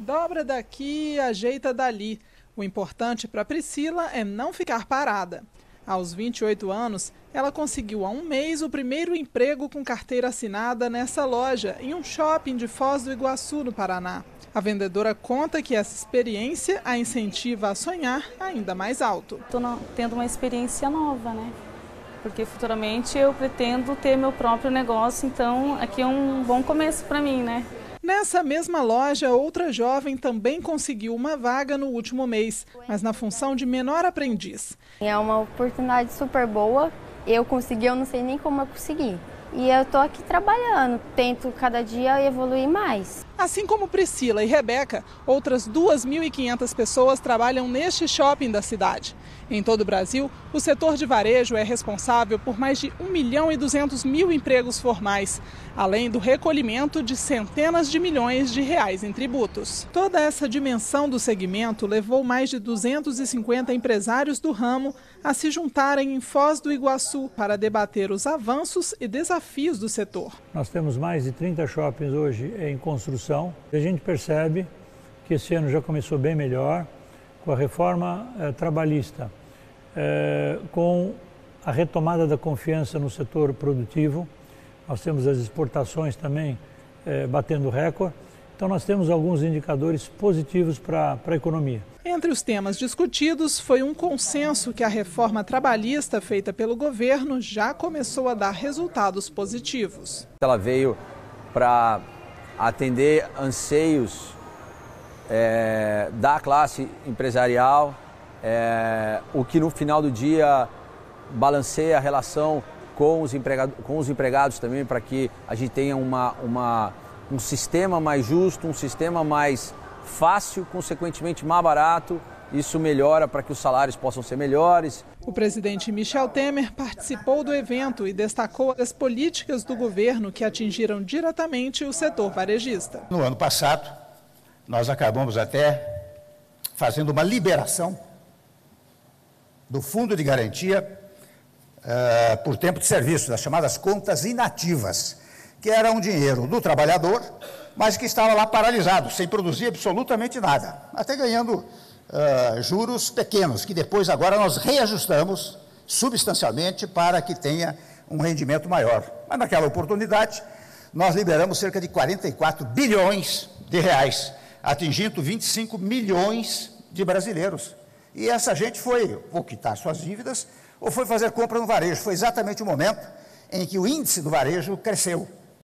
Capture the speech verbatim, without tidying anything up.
Dobra daqui e ajeita dali. O importante para Priscila é não ficar parada. Aos vinte e oito anos, ela conseguiu há um mês o primeiro emprego com carteira assinada nessa loja, em um shopping de Foz do Iguaçu, no Paraná. A vendedora conta que essa experiência a incentiva a sonhar ainda mais alto. Estou tendo uma experiência nova, né? Porque futuramente eu pretendo ter meu próprio negócio, então aqui é um bom começo para mim, né? Nessa mesma loja, outra jovem também conseguiu uma vaga no último mês, mas na função de menor aprendiz. É uma oportunidade super boa, eu consegui, eu não sei nem como eu consegui. E eu estou aqui trabalhando, tento cada dia evoluir mais. Assim como Priscila e Rebeca, outras duas mil e quinhentas pessoas trabalham neste shopping da cidade. Em todo o Brasil, o setor de varejo é responsável por mais de um milhão e duzentos mil empregos formais, além do recolhimento de centenas de milhões de reais em tributos. Toda essa dimensão do segmento levou mais de duzentos e cinquenta empresários do ramo a se juntarem em Foz do Iguaçu para debater os avanços e desafios do setor. Nós temos mais de trinta shoppings hoje em construção. A gente percebe que esse ano já começou bem melhor, com a reforma eh, trabalhista, eh, com a retomada da confiança no setor produtivo. Nós temos as exportações também eh, batendo recorde. Então nós temos alguns indicadores positivos para a economia. Entre os temas discutidos foi um consenso que a reforma trabalhista feita pelo governo já começou a dar resultados positivos. Ela veio para atender anseios é, da classe empresarial, é, o que no final do dia balanceia a relação com os empregados, com os empregados também, para que a gente tenha uma, uma, um sistema mais justo, um sistema mais fácil, consequentemente mais barato. Isso melhora para que os salários possam ser melhores. O presidente Michel Temer participou do evento e destacou as políticas do governo que atingiram diretamente o setor varejista. No ano passado, nós acabamos até fazendo uma liberação do Fundo de Garantia uh, por tempo de serviço, das chamadas contas inativas, que era um dinheiro do trabalhador, mas que estava lá paralisado, sem produzir absolutamente nada, até ganhando uh, juros pequenos, que depois agora nós reajustamos substancialmente para que tenha um rendimento maior. Mas naquela oportunidade, nós liberamos cerca de quarenta e quatro bilhões de reais, atingindo vinte e cinco milhões de brasileiros. E essa gente foi ou quitar suas dívidas ou foi fazer compra no varejo. Foi exatamente o momento em que o índice do varejo cresceu.